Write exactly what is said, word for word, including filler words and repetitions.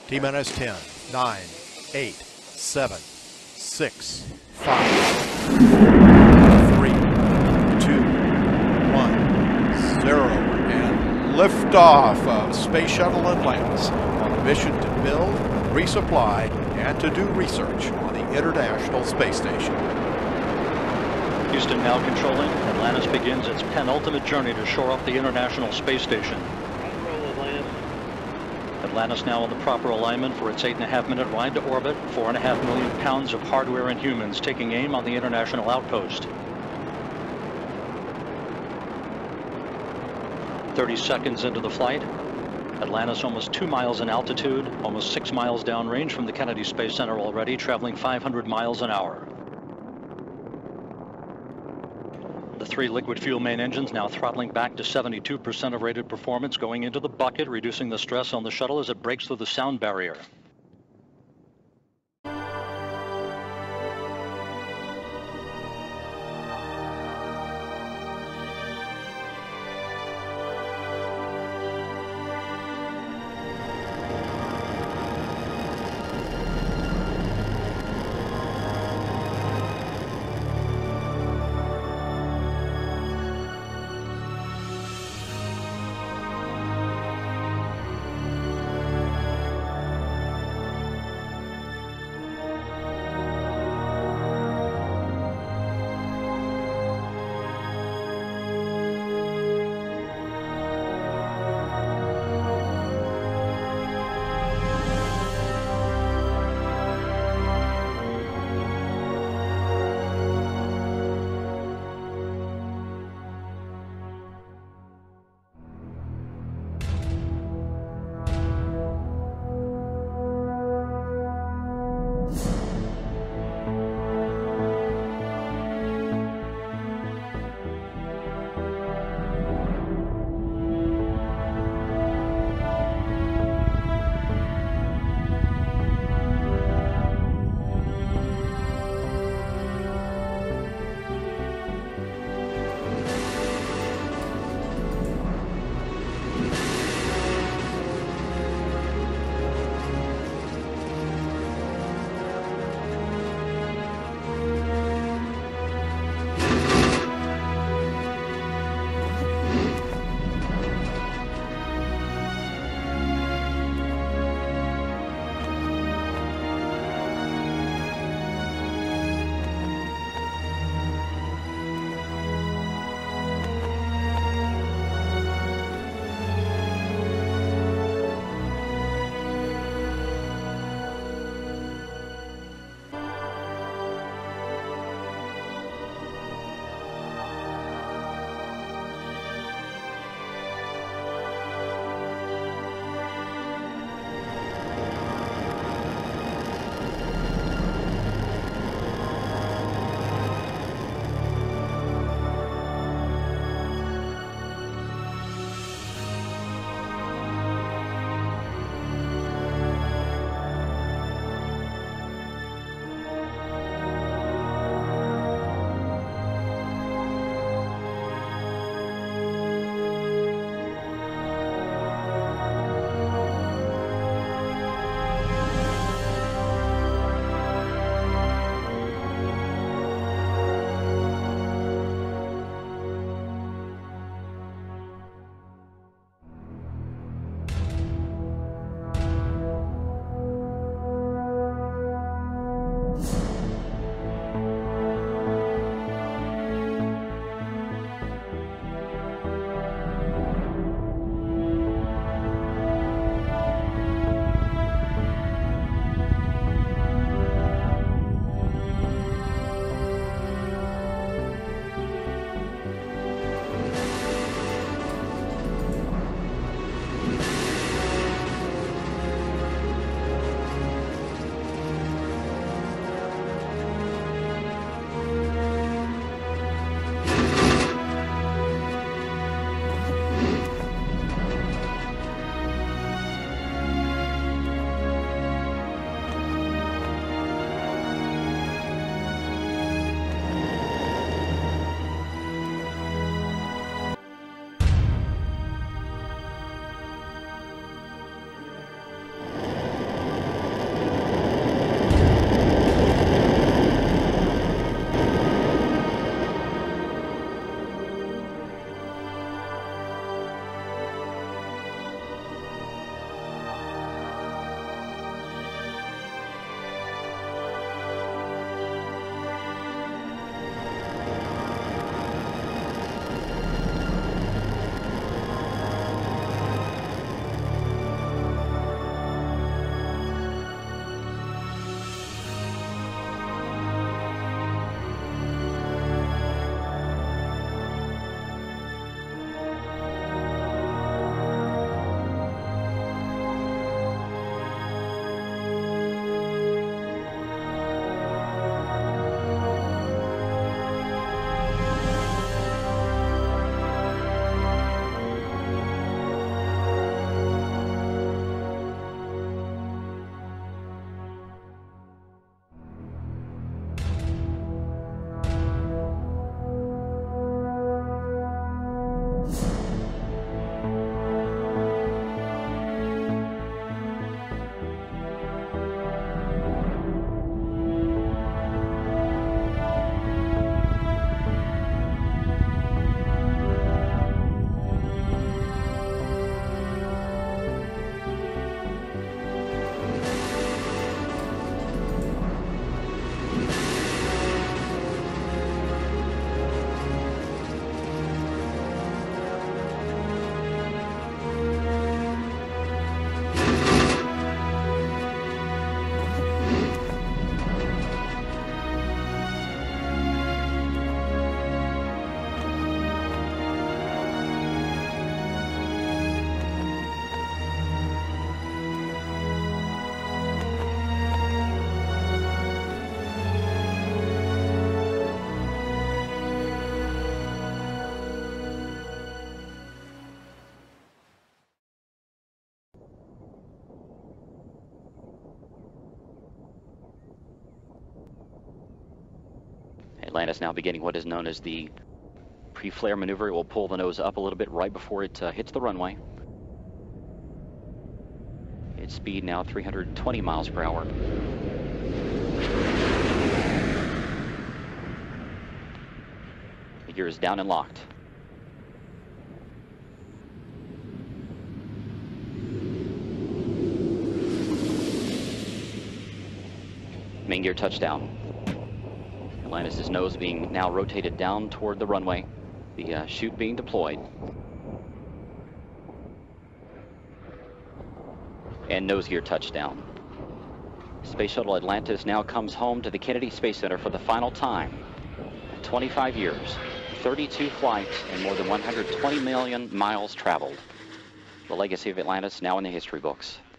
T-minus ten, nine, eight, seven, six, five, three, two, one, zero, and liftoff of Space Shuttle Atlantis on a mission to build, resupply, and to do research on the International Space Station. Houston now controlling. Atlantis begins its penultimate journey to shore up the International Space Station. Atlantis now in the proper alignment for its eight and a half minute ride to orbit. Four and a half million pounds of hardware and humans taking aim on the International Outpost. thirty seconds into the flight. Atlantis almost two miles in altitude, almost six miles downrange from the Kennedy Space Center already, traveling five hundred miles an hour. The three liquid fuel main engines now throttling back to seventy-two percent of rated performance, going into the bucket, reducing the stress on the shuttle as it breaks through the sound barrier. Atlantis now beginning what is known as the pre-flare maneuver. It will pull the nose up a little bit right before it uh, hits the runway. Its speed now three hundred twenty miles per hour. The gear is down and locked. Main gear touchdown. Atlantis' nose being now rotated down toward the runway. The uh, chute being deployed. And nose gear touchdown. Space Shuttle Atlantis now comes home to the Kennedy Space Center for the final time. twenty-five years, thirty-two flights, and more than one hundred twenty million miles traveled. The legacy of Atlantis now in the history books.